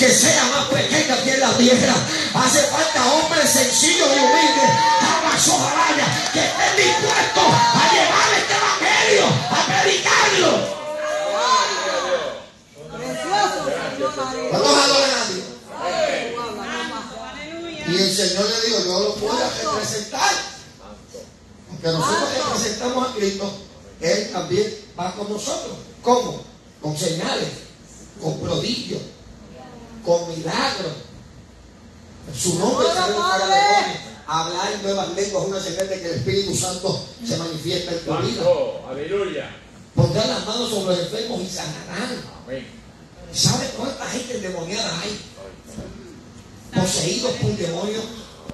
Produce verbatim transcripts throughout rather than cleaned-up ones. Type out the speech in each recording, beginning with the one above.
que sea más pequeña aquí en la tierra. Hace falta hombres sencillos y humildes, jamás ojalá, que estén dispuestos a llevar este evangelio, a predicarlo. Vamos a adorar a Dios. Y el Señor le dijo: yo lo voy a representar, porque nosotros representamos a Cristo. Él también va con nosotros. ¿Cómo? Con señales, con prodigios, con milagros. En su nombre sale fuera demonios. Hablar en nuevas lenguas es una señal de que el Espíritu Santo se manifiesta en tu vida. Aleluya. Pondrán las manos sobre los enfermos y sanarán. Amén. ¿Sabe cuánta gente endemoniada hay? Poseídos por demonios.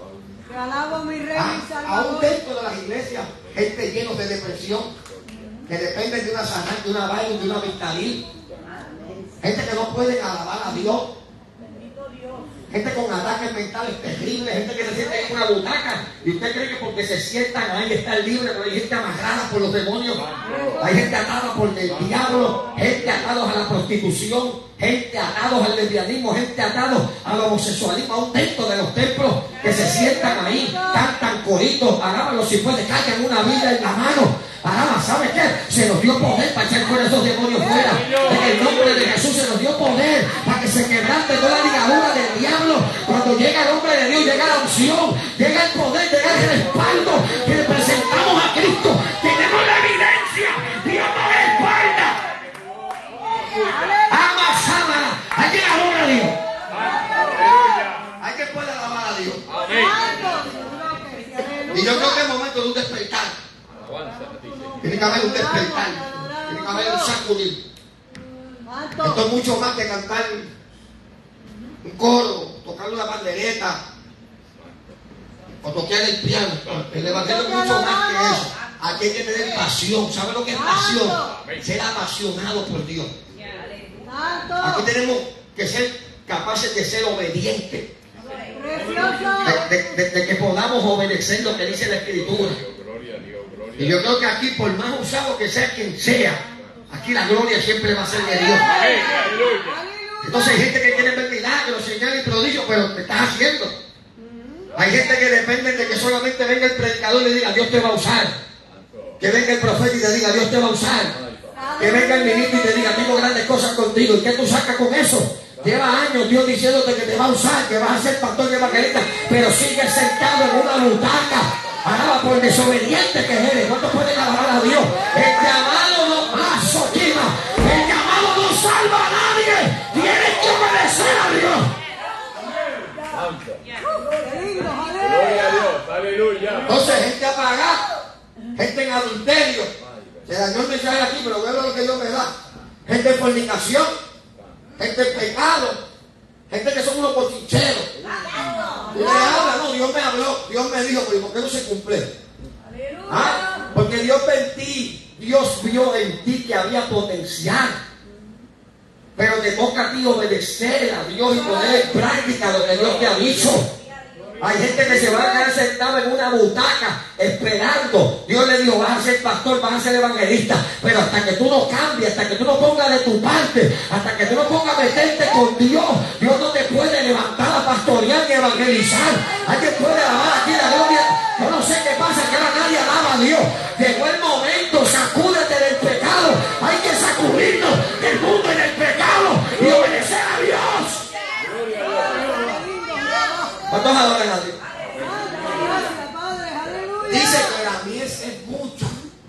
A, a un dentro de las iglesias, gente llena de depresión, que dependen de una sanal, de una vaina, de una Victalil. Gente que no puede alabar a Dios. Gente con ataques mentales terribles, gente que se siente en una butaca y usted cree que porque se sientan ahí están libres, pero hay gente amarrada por los demonios, hay gente atada por el diablo, gente atados a la prostitución, gente atados al lesbianismo, gente atados al homosexualismo, a un templo de los templos que se sientan ahí, cantan coritos, alábanlo si puede, cargan una Biblia en la mano. Alaba, ¿sabe qué? Se nos dio poder para echar fuera esos demonios fuera. En el nombre de Jesús se nos dio poder para que se quebrante toda la ligadura del diablo. Cuando llega el hombre de Dios, llega la unción, llega el poder, llega el respaldo que le presentamos a Cristo. Tenemos la evidencia. Dios nos respalda. Ama, sábana. Hay que alabar a Dios. Hay que poder alabar a Dios. Y yo creo que es el momento de un despertar. Tiene que haber un despertar, tiene que haber un sacudir. Esto es mucho más que cantar un coro, tocar una pandereta o tocar el piano. El evangelio es mucho más que eso. Aquí hay que tener pasión. ¿Sabe lo que es pasión? Ser apasionado por Dios. Aquí tenemos que ser capaces de ser obedientes, de, de, de, de que podamos obedecer lo que dice la Escritura. Y yo creo que aquí, por más usado que sea quien sea, aquí la gloria siempre va a ser de Dios. Entonces hay gente que quiere ver milagros, señales y prodigios, pero te estás haciendo. Hay gente que depende de que solamente venga el predicador y le diga: Dios te va a usar. Que venga el profeta y te diga: Dios te va a usar. Que venga el ministro y te diga: tengo grandes cosas contigo. ¿Y qué tú sacas con eso? Lleva años Dios diciéndote que te va a usar, que vas a ser pastor y evangelista, pero sigues sentado en una butaca. Alaba por desobediente que eres. ¿Cuántos pueden alabar a Dios? El llamado no más quema. El llamado no salva a nadie. Tienes que obedecer a Dios. Gloria a Dios. Aleluya. Entonces, gente apagada, gente en adulterio. Se dañó el mensaje aquí, pero veo lo que Dios me da. Gente en fornicación, gente en pecado, gente que son unos bochincheros. Y le habla: no, Dios me habló, Dios me dijo, pero ¿por qué no se cumple? ¿Ah? Porque Dios ve en ti, Dios vio en ti que había potencial. Pero te toca a ti obedecer a Dios y poner en práctica lo que Dios te ha dicho. Hay gente que se va a quedar sentado en una butaca esperando. Dios le dijo: vas a ser pastor, vas a ser evangelista, pero hasta que tú no cambies, hasta que tú no pongas de tu parte, hasta que tú no pongas a meterte con Dios, Dios no te puede levantar a pastorear ni evangelizar. Alguien puede alabar aquí la gloria. Yo no sé qué pasa, que ahora nadie alaba a Dios. Llegó el momento, sacúdete del pecado. Hay que sacudirnos del mundo y del pecado y obedecer a Dios. ¿Cuántos adoran a Dios? Dice que la mies es mucha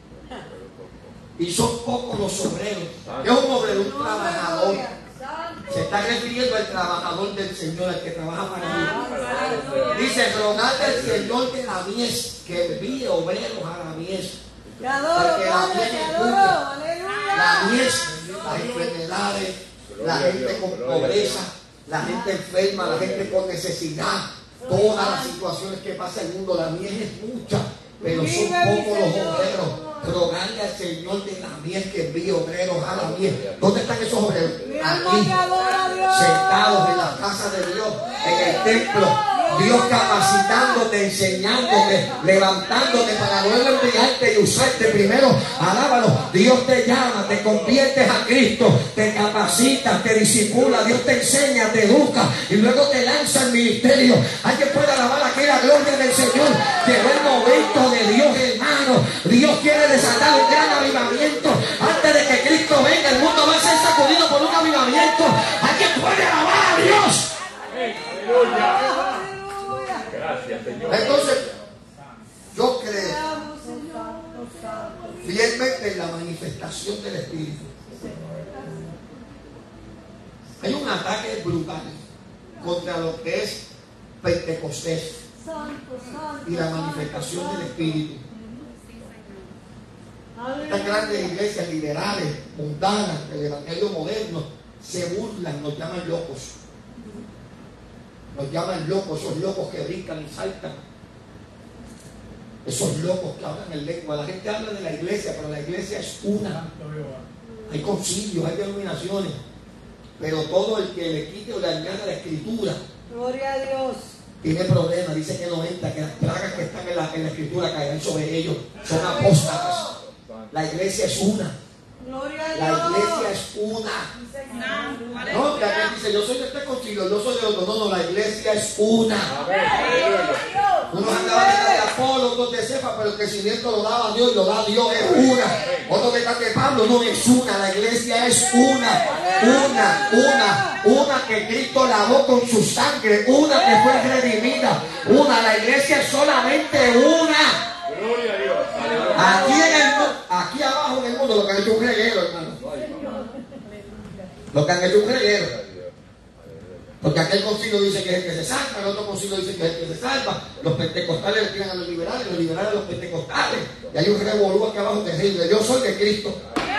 y son pocos los obreros. ¿Qué es un obrero? Un trabajador. Se está refiriendo al trabajador del Señor, al que trabaja para Dios. Dice: rogad al Señor de la mies que envíe obreros a la mies. Porque la mies es mucha. La mies, las enfermedades, la gente con pobreza, la gente enferma, la gente con necesidad, todas las situaciones que pasa en el mundo. La mies es mucha, pero son pocos los obreros. Rogarle al Señor de la mies que envíe obreros a la mies. ¿Dónde están esos obreros? Aquí, sentados en la casa de Dios, en el templo, Dios capacitándote, enseñándote, levantándote para luego enviarte y usarte. Primero, alábalo. Dios te llama, te conviertes a Cristo, te capacita, te disipula, Dios te enseña, te educa y luego te lanza al ministerio. Alguien puede alabar aquí la gloria del Señor. Llegó el momento de Dios, hermano. Dios quiere desatar un gran avivamiento. Antes de que Cristo venga, el mundo va a ser sacudido por un avivamiento. Alguien puede alabar a Dios. Aleluya. Gracias, Señor. Entonces, yo creo fielmente en la manifestación del Espíritu. Hay un ataque brutal contra lo que es Pentecostés y la manifestación del Espíritu. Estas grandes iglesias liberales, mundanas, del evangelio moderno, se burlan, nos llaman locos. Nos llaman locos, esos locos que brincan y saltan. Esos locos que hablan en lengua. La gente habla de la iglesia, pero la iglesia es una. Hay concilios, hay denominaciones. Pero todo el que le quite o le añada la escritura, gloria a Dios, tiene problemas. Dice que noventa, que las plagas que están en la, en la escritura caerán sobre ellos. Son apóstatas. La iglesia es una. Gloria a Dios. La iglesia es una. No, que aquel dice, yo soy de este concilio, yo soy de otro. No, no, la iglesia es una. Unos andaban de Apolo, otros de Cefa, pero el crecimiento lo daba Dios y lo da Dios, es una. Otros de de Pablo, no es una. La iglesia es una. Una, una, una que Cristo lavó con su sangre. Una que fue redimida. Una, la iglesia es solamente una. Gloria a Dios. Aquí en el mundo, aquí abajo en el mundo, lo que han hecho un reguero, hermano. Lo que han hecho un reguero. Porque aquel concilio dice que es el que se salva, el otro concilio dice que es el que se salva. Los pentecostales le tiran a los liberales, los liberales a los pentecostales. Y hay un revolú aquí abajo terrible. Yo soy de Cristo.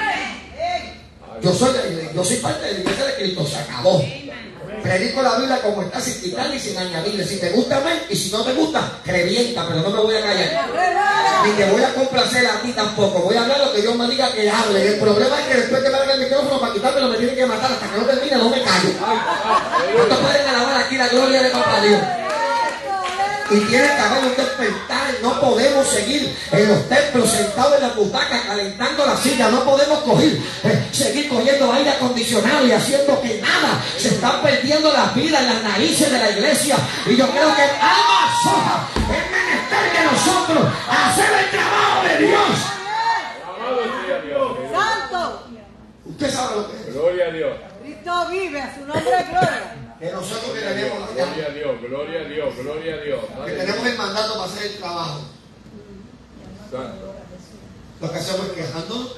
Yo soy, de, yo soy parte de la iglesia de Cristo. Se acabó. Predico la Biblia como está, sin quitarle y sin añadirle. Si te gusta, amén. Y si no te gusta, revienta, pero no me voy a callar. Ni te voy a complacer a ti tampoco. Voy a hablar lo que Dios me diga que hable. El problema es que después que me haga el micrófono para quitármelo, me tienen que matar. Hasta que no termine, no me callo. ¿Cuántos pueden alabar aquí la gloria de Papá Dios? Y tiene que haber un despertar. No podemos seguir en los templos sentados en la butaca calentando la silla. No podemos coger, eh, seguir cogiendo aire acondicionado y haciendo que nada. Se están perdiendo las vidas en las narices de la iglesia. Y yo creo que alma soja es menester de nosotros hacer el trabajo de Dios. Santo. Usted sabe lo que es. Gloria a Dios. Cristo vive, a su nombre es gloria. Que nosotros que tenemos la Gloria a Dios, gloria a Dios, gloria a Dios. que tenemos el mandato para hacer el trabajo. Santo. Lo que hacemos es quejándonos.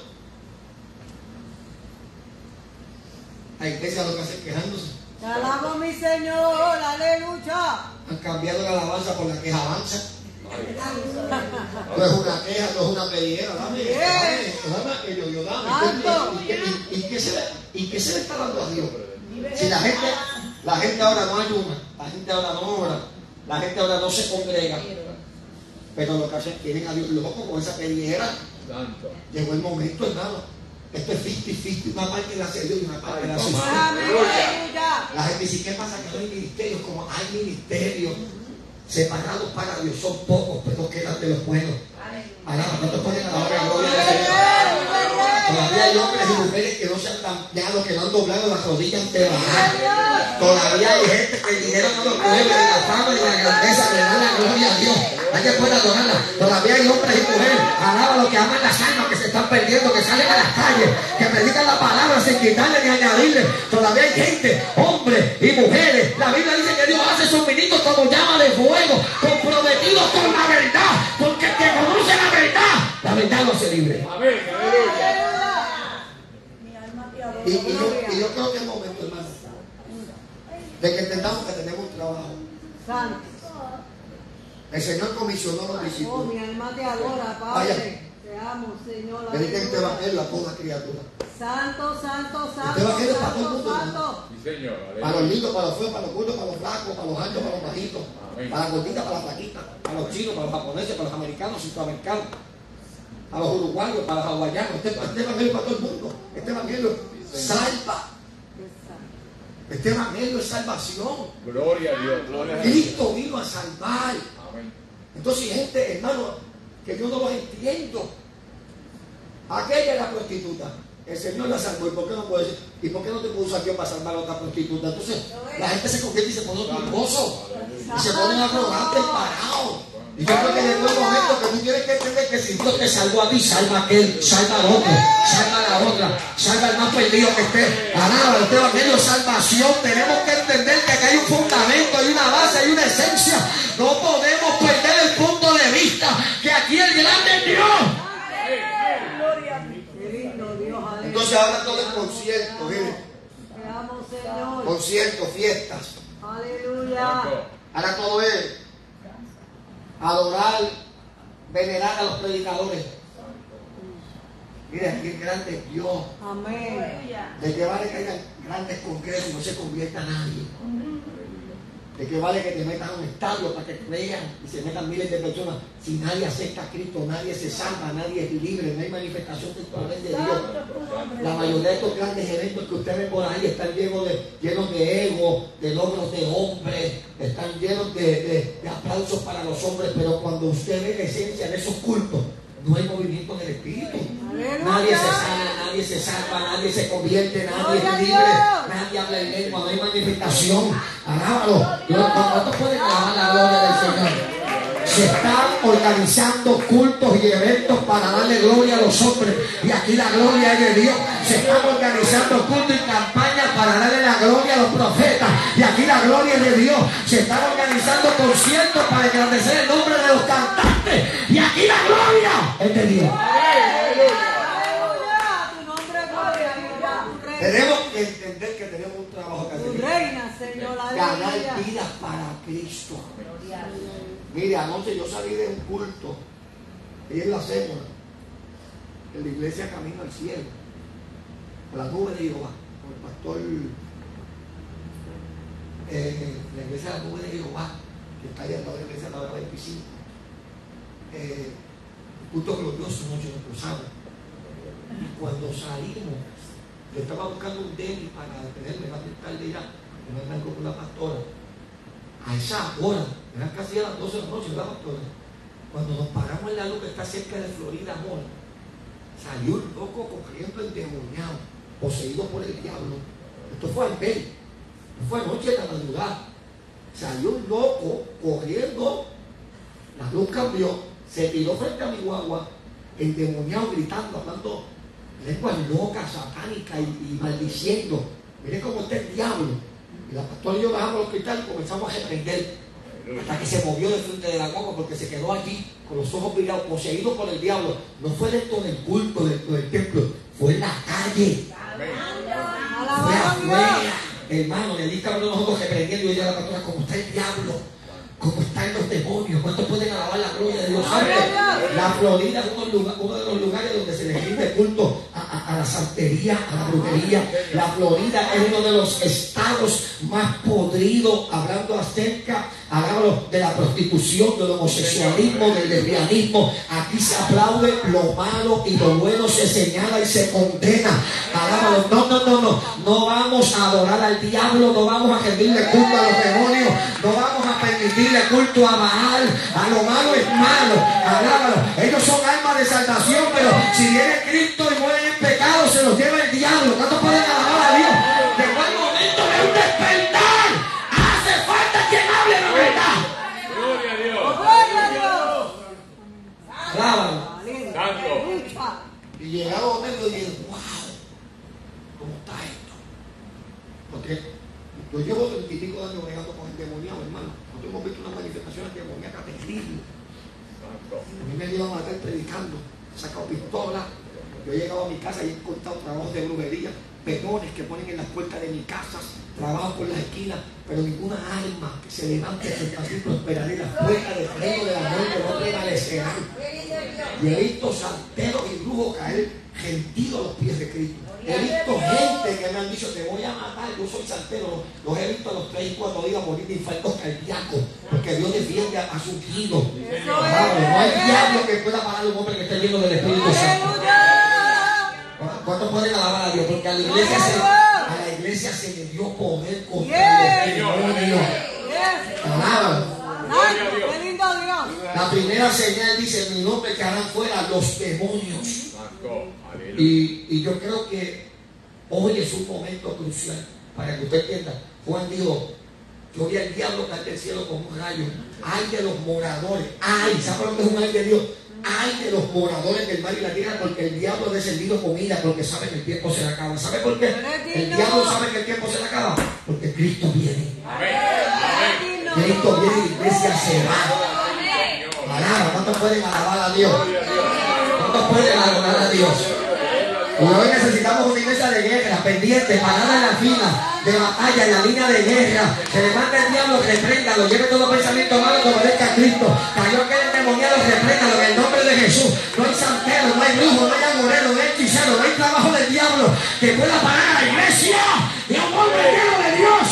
La iglesia lo que hace es quejándose. Te alabo, mi Señor, aleluya. Han cambiado la alabanza por la queja avanza. No es una queja, no es una pedidera. Dame, dame, dame aquello, yo dame. ¿Y qué, y, y, y, qué se le, ¿Y qué se le está dando a Dios? Si la gente, la gente ahora no ayuna, la gente ahora no ora, la gente ahora no se congrega, pero lo que hacen, tienen a Dios loco con esa pedidera. Santo. Llegó el momento, hermano. Esto es cincuenta cincuenta, una parte la hace Dios y una parte la hace usted. Aleluya. La gente dice, ¿qué pasa? Que no hay ministerios, como hay ministerios separados para Dios, son pocos, pero quedan de los buenos. Ahora, no te ponen a la hora de gloria del Señor. Todavía hay hombres y mujeres que no se han cambiado, que no han doblado las rodillas ante bajar. Todavía hay gente que el dinero no lo mueve, de la fama y la grandeza le da la gloria a Dios. Hay que poder adorarla. Todavía hay hombres y mujeres, alaba los que aman las almas, que se están perdiendo, que salen a las calles, que predican la palabra sin quitarle ni añadirle. Todavía hay gente, hombres y mujeres. La Biblia dice que Dios hace sus ministros como llama de fuego, comprometidos con la verdad, porque el que conoce la verdad, la verdad lo hace libre. Amén, aleluya. Y, y, yo, y yo creo que es el momento, hermano, de que entendamos que tenemos un trabajo. Santo. El Señor comisionó a los Oh, discípulos. mi alma te adora, Padre. Te amo, Señor. Prediquen este evangelio a toda criatura. Santo, santo, santo. Este evangelio es para todo el mundo, santo. Sí, Señor. Para los lindos, para los feos, para los gordos, para los flacos, para los altos, para los bajitos, Amén. para las gorditas, para las flaquitas, para los chinos, para los japoneses, para los americanos, centroamericanos, para los uruguayos, para los hawaianos. Este, este evangelio es para todo el mundo. Este evangelio salva. Este evangelio es salvación. Gloria a Dios. Gloria a Dios. Cristo vino a salvar. Amén. Entonces, gente, hermano, que yo no los entiendo. Aquella era prostituta. El Señor la salvó. ¿Y por qué no puede decir? ¿Y por qué no te puede usar Dios para salvar a otra prostituta? Entonces, la gente se convierte y se pone orgulloso. Y se ponen arrogantes y parados. Y yo creo que llegó el momento que tú tienes que entender que si Dios te salvó a ti, salva a aquel, salva al otro, salva a la otra, salva al más perdido que esté. Alaba, este evangelio es salvación. Tenemos que entender que aquí hay un fundamento, hay una base, hay una esencia. No podemos perder el punto de vista que aquí el grande es Dios. Entonces ahora todo es concierto, miren. Conciertos, fiestas. Aleluya. Ahora todo es adorar, venerar a los predicadores. Mira, aquí el grande es Dios. Amén. ¿De qué vale que haya grandes congresos y no se convierta nadie? ¿De qué vale que te metas a un estadio para que crean y se metan miles de personas? Si nadie acepta a Cristo, nadie se salva, nadie es libre, no hay manifestación del poder de Dios. La mayoría de estos grandes eventos que ustedes ven por ahí están llenos de, llenos de ego, de logros de hombres, están llenos de, de, de aplausos para los hombres, pero cuando usted ve la esencia de esos cultos, no hay movimiento del Espíritu. Nadie se sana, nadie se salva, nadie se convierte, nadie es libre, nadie habla en lengua, no hay manifestación. Alábalo. ¿Cuántos pueden alabar la gloria del Señor? Se están organizando cultos y eventos para darle gloria a los hombres. Y aquí la gloria es de Dios. Se están organizando cultos y campañas para darle la gloria a los profetas. Y aquí la gloria es de Dios. Se están organizando conciertos para engrandecer el nombre de los cantantes. Y aquí la gloria es de Dios. Tenemos que entender que tenemos un trabajo que hacer. Reina, Señor, ganar vidas para Cristo. Mire, anoche yo salí de un culto y en la Sémola, en la iglesia Camino al Cielo, con la nube de Jehová, con el pastor, eh, la iglesia de la nube de Jehová, que está allá en la iglesia de la veinticinco. Eh, un culto glorioso, noche nos cruzamos. Y cuando salimos, yo estaba buscando un deli para detenerme, más tarde ya, que no me con la pastora. A esa hora, eran casi a las doce de la noche, ¿verdad, pastora? Cuando nos paramos en la luz que está cerca de Florida Mall, salió un loco corriendo endemoniado, poseído por el diablo. Esto fue al ver, esto fue anoche de la madrugada. Salió un loco corriendo, la luz cambió, se tiró frente a mi guagua, endemoniado, gritando, hablando lenguas locas, satánicas y, y maldiciendo. Miren cómo está el diablo. Y la pastora y yo bajamos al hospital y comenzamos a reprender hasta que se movió de frente de la guagua porque se quedó allí con los ojos virados, poseído por el diablo. No fue dentro del culto, dentro del templo, fue en la calle. Fue afuera. Hermano, le dije a los ojos reprendiendo y yo a la pastora, ¿cómo está el diablo? ¿Cómo están los demonios? ¿Cuántos pueden alabar la gloria de Dios? ¿Sabe? La Florida es uno, lugar, uno de los lugares donde se le rinde culto a, a, a la santería, a la brujería. La Florida es uno de los estados más podridos, hablando acerca, hablando de la prostitución, del homosexualismo, del lesbianismo. Aquí se aplaude lo malo y lo bueno se señala y se condena. Hagámoslo. No, no, no, no. No vamos a adorar al diablo, no vamos a rendirle culto a los demonios, no vamos a permitir culto a Baal, a lo malo es malo, alábalo. Ellos son almas de salvación, pero si viene Cristo y mueren en pecado, se los lleva el diablo. ¿Cuántos pueden alabar a Dios? Llegó el momento de un despertar. Hace falta quien hable la verdad. Gloria a Dios. Gloria a Dios. Alábalo. Santo. Y llegado a medio y dije, wow, ¿cómo está esto? Porque yo llevo treinta y pico de años bregando con el demoniado, hermano. Nosotros hemos visto una manifestación demoníaca terrible. A mí me han ido a matar predicando, he sacado pistolas. Yo he llegado a mi casa y he encontrado trabajos de brujería, peones que ponen en las puertas de mi casa, trabajos por las esquinas, pero ninguna alma que se levante frente a ti prosperará. Las puertas del reino de la muerte no prevalecerán. Y he visto santeros y brujos caer gentíos a los pies de Cristo. He visto gente que me han dicho, te voy a matar, yo soy santero. Los he visto a los tres y cuatro días morir de infartos cardíacos, porque Dios defiende a, a su ungido. No hay diablo que pueda parar a un hombre que esté lleno del Espíritu Santo. ¿Cuántos pueden alabar a Dios? Porque a la iglesia se, a la iglesia se le dio poder primera señal dice: en mi nombre echarán fuera los demonios. Y, y yo creo que hoy es un momento crucial para que usted entienda. Juan dijo: yo vi al diablo caer del cielo como un rayo. Ay de los moradores. Ay, ¿sabe lo que es un ay de Dios? Ay de los moradores del mar y la tierra, porque el diablo ha descendido comida, porque sabe que el tiempo se le acaba. ¿Sabe por qué? El diablo sabe que el tiempo se le acaba. Porque Cristo viene. Cristo viene y la iglesia se va. Alaba, ¿cuántos pueden alabar a Dios? ¿Cuántos pueden adorar a Dios? Y hoy necesitamos una iglesia de guerra, pendiente, parada en la fila de batalla, en la línea de guerra. Se levanta el diablo, repréndalo, lleve todo pensamiento malo que obedezca a Cristo. Cayó aquel endemoniado, repréndalo en el nombre de Jesús. No hay santero, no hay brujo, no hay agorero, no hay hechicero, no hay trabajo del diablo que pueda parar a la iglesia de un hombre lleno de Dios.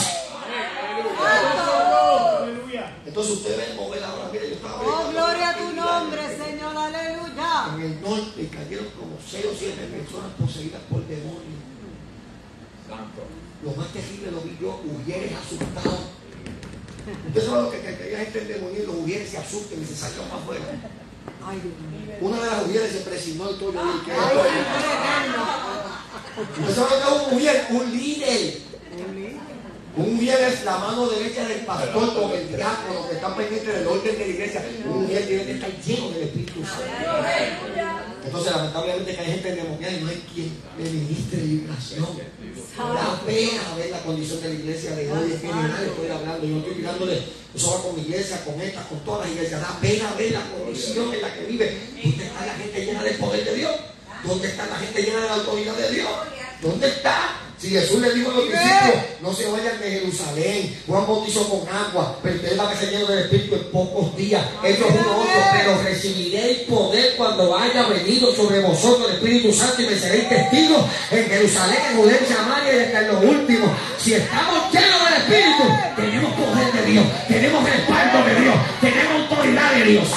Entonces usted ve mover ahora, mire, yo estaba viendo. Oh, gloria a tu nombre, Señor, aleluya. En el norte cayeron como seis o siete personas poseídas por demonios. Santo. Lo más terrible lo vi yo, ujieres asustados. Usted sabe lo que que hay gente endemoniada, los ujieres se asustan y se sacan para afuera. Ay, Dios mío. Una de las ujieres se presionó el toyo y quedó. Ay, Señor eterno. Usted sabe lo que es un ujier, un líder. Un líder. Un ujier es la mano derecha del pastor con el diácono que está pendiente del orden de la iglesia. Un ujier tiene que estar lleno del Espíritu Santo. Entonces, lamentablemente, que hay gente endemoniada y no hay quien le ministre liberación. Da pena ver la condición de la iglesia de hoy. Es que ni nadie estoy hablando. Yo estoy mirándole solo con mi iglesia, con esta, con todas las iglesias. Da pena ver la condición en la que vive. ¿Dónde está la gente llena del poder de Dios? ¿Dónde está la gente llena de la autoridad de Dios? ¿Dónde está? Si Jesús le dijo a los discípulos: no se vayan de Jerusalén, Juan bautizó con agua, pero ustedes van a ser llenos del Espíritu en pocos días. Ellos uno otro, pero recibiréis poder cuando haya venido sobre vosotros el Espíritu Santo y me seréis testigos en Jerusalén, en Judea, en Samaria y hasta en los últimos. Si estamos llenos del Espíritu, tenemos poder de Dios, tenemos respaldo de Dios, tenemos autoridad de Dios.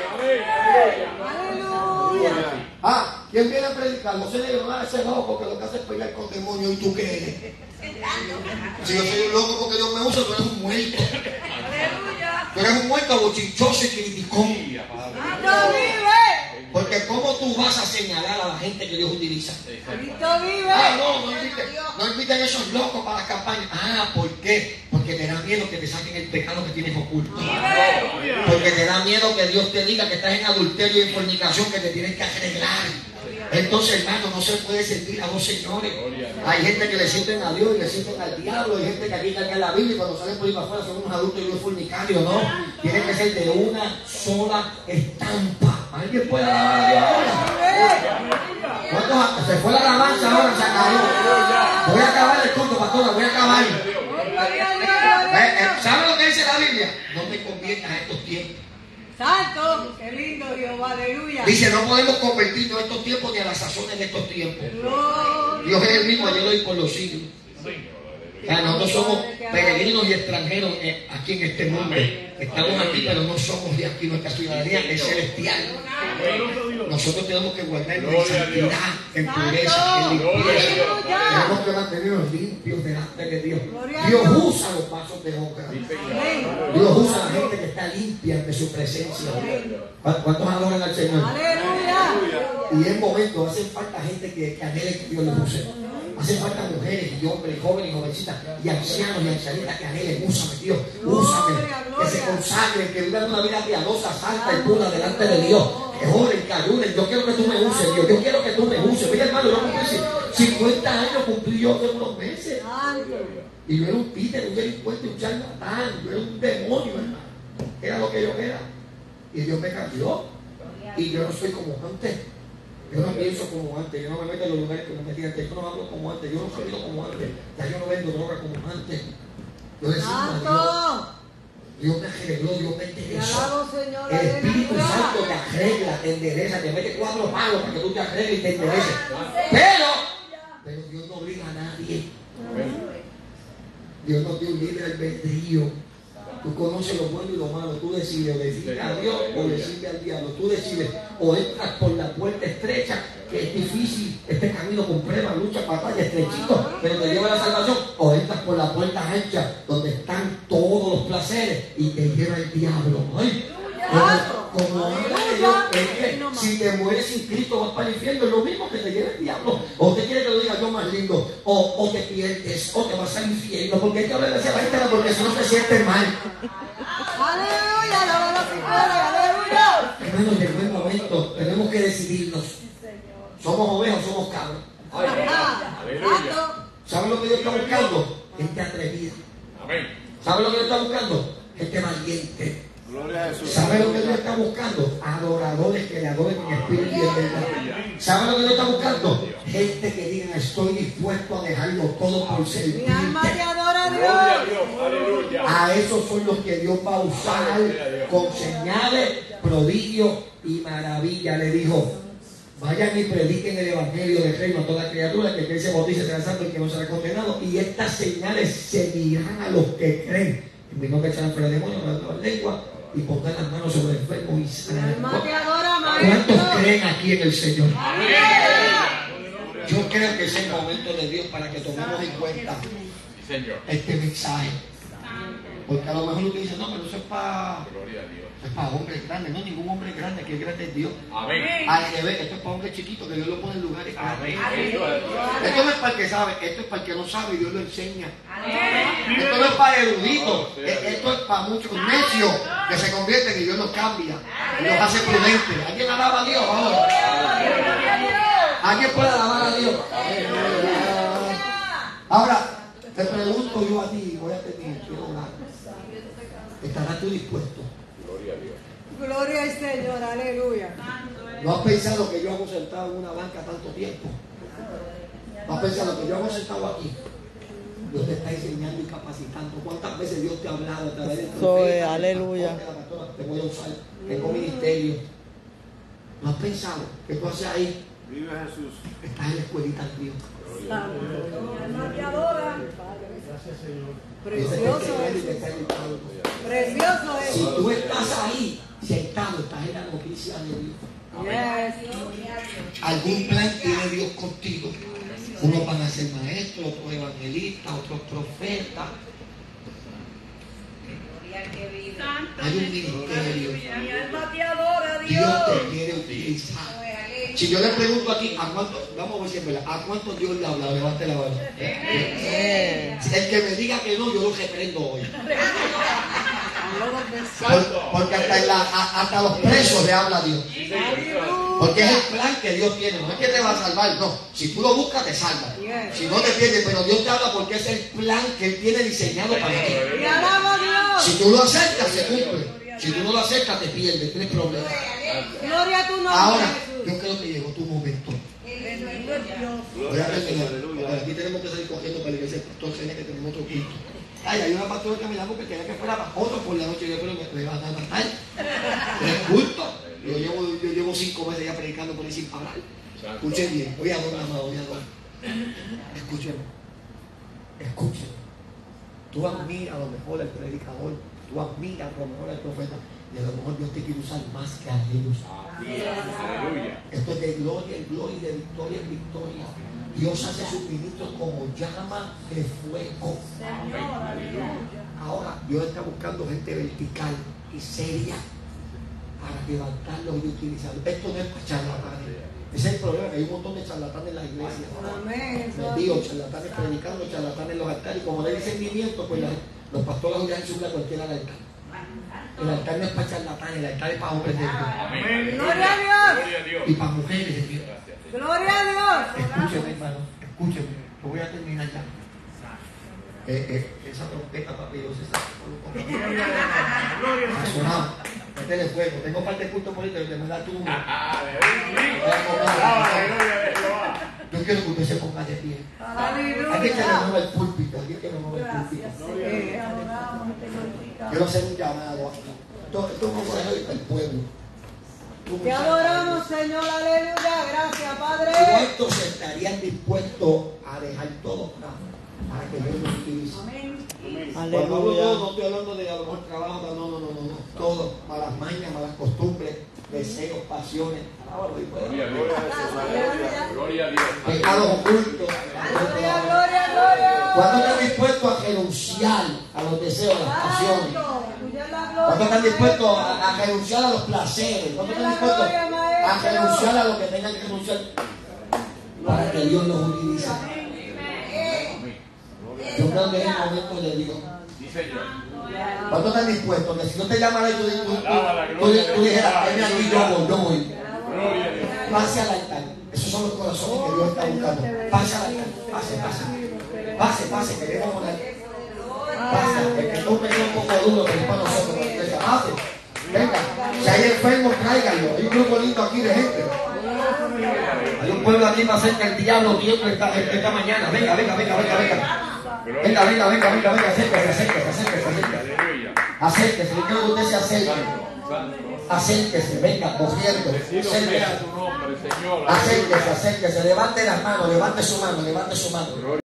Aleluya. Ah, ¿quién viene a predicar? No se le va a ese loco porque lo que hace es pelear con demonios. ¿Y tú qué eres? Si yo soy un loco porque Dios me usa, tú eres un muerto. Tú eres un muerto bochinchoso y criticón. Cristo vive. Porque ¿cómo tú vas a señalar a la gente que Dios utiliza? Cristo vive. Ah, no, no inviten, no inviten a esos locos para las campañas. Ah, ¿por qué? Porque te da miedo que te saquen el pecado que tienes oculto. Porque te da miedo que Dios te diga que estás en adulterio y en fornicación, que te tienes que arreglar. Entonces, hermano, no se puede servir a dos señores. Hay gente que le sirven a Dios y le sirven al diablo. Hay gente que aquí carga la Biblia y cuando salen por ahí para afuera son unos adultos y unos fornicarios, ¿no? Tienen que ser de una sola estampa. ¿Alguien puede alabar a Dios ahora? ¿Cuántos? Se fue la alabanza ahora, se acabó. Voy a acabar el culto, pastora, voy a acabar. ¿Sabe lo que dice la Biblia? No te conviertas a estos tiempos. Santo, qué lindo Dios, aleluya. Dice: no podemos convertirnos en estos tiempos ni a las sazones de estos tiempos. Gloria. Dios es el mismo ayer, hoy, por los siglos. O sea, nosotros somos peregrinos y extranjeros aquí en este mundo. Estamos aquí, pero no somos de aquí. Nuestra ciudadanía es celestial. Nosotros tenemos que guardarnos en santidad, en pureza, en limpieza. Tenemos que mantenernos limpios delante de Dios. Dios usa los pasos de obra. Dios usa a la gente que está limpia de su presencia. ¿Cuántos adoran al Señor? Aleluya. Y en momentos hacen falta gente que, que anhele que Dios les use. Hacen falta mujeres y hombres, jóvenes y jovencitas, y ancianos y ancianitas que anhelen: úsame, Dios, úsame. Que se consagren, que vivan una vida piadosa, santa y pura delante de Dios. Que oren, que ayuden. Yo quiero que tú me uses, Dios. Yo quiero que tú me uses. Mira, hermano, yo cumplí cincuenta años, cumplí yo hace unos meses. Y yo era un títere, un delincuente, un charlatán. Yo era un demonio, hermano. Era lo que yo era. Y Dios me cambió. Y yo no soy como antes. Yo no pienso como antes, yo no me meto en los lugares que me metí antes, yo no hablo como antes, yo no soy como antes, ya yo no vendo droga como antes. Yo le sirvo a Dios. Dios me arregló, Dios me enderezó. El Espíritu Santo te arregla, te endereza, te mete cuatro palos para que tú te arregles y te endereces. Pero, pero Dios no obliga a nadie. Dios no te un libre albedrío. Tú conoces lo bueno y lo malo. Tú decides o decirle a Dios o decirle al diablo. Tú decides o entras por la puerta estrecha, que es difícil, este camino con pruebas, lucha, batalla, estrechito, pero te lleva a la salvación, o entras por la puerta ancha, donde están todos los placeres y te lleva el diablo. ¡Ay! Como habla de Dios, es que si te mueres sin Cristo vas para el infierno, es lo mismo que te lleve el diablo. O usted quiere que lo diga yo más lindo, o, o te pierdes, o te vas al infierno, porque hay que hablar hacia la gente, porque si no te sientes mal. Aleluya, aleluya, aleluya. Hermano, llegó el momento, tenemos que decidirnos. ¿Somos ovejas o somos cabras? ¿Saben lo que Dios está buscando? Gente atrevida. ¿Saben lo que Dios está buscando? Gente valiente. ¿Saben lo que Dios está buscando? Adoradores que le adoren en espíritu y en verdad. ¿Saben lo que Dios está buscando? Gente que diga, estoy dispuesto a dejarlo todo por servirte. Mi alma te adora, Dios. A esos son los que Dios va a usar con señales, prodigios y maravillas. Le dijo, vayan y prediquen el evangelio del reino a toda criatura, que el que se bautice será salvo y que no será condenado. Y estas señales seguirán a los que creen. En mi nombre echarán fuera demonios, hablarán nuevas lenguas y pondrán las manos sobre el enfermo y sanarán. ¿Cuántos creen aquí en el Señor? Yo creo que es el momento de Dios para que tomemos en cuenta este mensaje. Porque a lo mejor usted dice, no, pero eso es para es para hombres grandes. No, ningún hombre es grande, que es grande es Dios. Amén. Al revés, esto es para hombres chiquitos, que Dios lo pone en lugares grandes. Esto no es para el que sabe, esto es para el que no sabe y Dios lo enseña. Amén. Esto no es para eruditos, esto es para muchos necios que se convierten y Dios los cambia y los hace prudentes. ¿Alguien alaba a Dios ahora? ¿Alguien puede alabar a Dios? Ahora, te pregunto yo a ti, voy a terminar, quiero orar. ¿Estarás tú dispuesto? Gloria a Dios. Gloria al Señor, aleluya. ¿No has pensado que yo hago sentado en una banca tanto tiempo? ¿No has pensado que yo hago sentado aquí? Dios te está enseñando y capacitando. ¿Cuántas veces Dios te ha hablado a través del profeta? Aleluya. Te voy a usar, tengo ministerio. ¿No has pensado que tú haces ahí? Vive Jesús. Estás en la escuelita de Dios. Gracias, Señor. Precioso es. Precioso es. Si tú estás ahí sentado, estás en la noticia de Dios. Yes. Algún plan tiene Dios contigo. Unos van a ser maestros, otros evangelistas, otros profetas. Hay un ministerio. Mi alma te adora, Dios. Dios te quiere utilizar. Si yo le pregunto aquí, ¿a cuánto, vamos a ver si es verdad, ¿a cuánto Dios le ha hablado? Levante la mano. El que me diga que no, yo lo reprendo hoy. Por, porque hasta, en la, a, hasta los presos le habla a Dios. Porque es el plan que Dios tiene. No es que te va a salvar, no. Si tú lo buscas, te salva. Si no te pierdes, pero Dios te habla porque es el plan que Él tiene diseñado para ti. Si tú lo aceptas, se cumple. Si tú no lo aceptas, te pierdes, tienes problemas. Gloria a tu nombre. Ahora, yo creo que llegó tu momento. Voy a terminar. Porque aquí tenemos que salir cogiendo para la iglesia del pastor Gene, que tenemos otro culto. Ay, hay una pastora que me llamó que quería que fuera otro por la noche. Yo creo que me va a matar. Es culto. Yo llevo, yo llevo cinco meses ya predicando por ahí sin parar. Escuchen bien. Voy a adorar, amado, voy a adorar. Escuchen. Escuchen. Tú admiras a lo mejor al predicador. Tú admiras a lo mejor al profeta. Y a lo mejor Dios te quiere usar más que a ellos. Esto es de gloria en gloria y de victoria en victoria. Dios hace sus ministros como llama de fuego. Ahora, Dios está buscando gente vertical y seria para levantarlos y utilizarlos. Esto no es para charlatanes. Ese es el problema, que hay un montón de charlatanes en la iglesia. Les digo, charlatanes predicando, charlatanes en los altares. Y como no hay discernimiento, pues la, los pastores irán a subir a cualquiera al altar. El altar no es para charlatanes, el altar es para hombres de Dios. Amén. Gloria a Dios. Y para mujeres de Dios. Gloria a Dios. Escúcheme, hermano, escúcheme. Yo voy a terminar ya. Eh, eh, esa trompeta, papi, yo sé ha sonado. Métele fuego. Tengo parte de culto por ahí, pero te me da tú uno. Yo quiero que usted se ponga de pie. Alguien que me mueva el púlpito. Alguien que me mueva el púlpito. Quiero hacer un llamado aquí. Esto, esto no puede ser el pueblo. Te adoramos, Señor, aleluya. Gracias, Padre. ¿Cuántos estarían dispuestos a dejar todo para, para que Dios los utilice? Amén. Cuando hablo todo, no estoy hablando de a lo mejor trabajo, no, no, no, no, no. Todo, malas mañas, malas costumbres, deseos, pasiones. Gloria a Dios. Gloria a Dios. Pecados ocultos. Gloria, gloria, gloria. ¿Cuándo estás dispuesto a renunciar a los deseos, a las pasiones? ¿Cuántos están dispuestos a, a renunciar a los placeres? ¿Cuántos están dispuestos a renunciar a lo que tengan que renunciar para que Dios los utilice? Yo creo que es el momento de Dios. ¿Cuántos están dispuestos? Que si no te llamara y tú, tú, tú, tú, tú dijeras, ven aquí, yo voy, yo voy. Pase al altar. Esos son los corazones que Dios está buscando. Pase al altar. Pase, pase. Pase, pase, queremos orar. Pase. El que tome un poco duro, que es para nosotros. Pase. Venga. Si hay enfermos, tráiganlo. Hay un grupo lindo aquí de gente. Hay un pueblo aquí más cerca del diablo viendo esta, esta mañana. Venga, venga, venga, venga, venga. Venga, venga, venga, venga, venga, acérquese, acérquese, acérquese, acérquese. Acérquese, yo quiero que usted se acerque. Acérquese, venga, cogiendo. Acérquese, acérquese, acérquese. Levante las manos, levante su mano, levante su mano.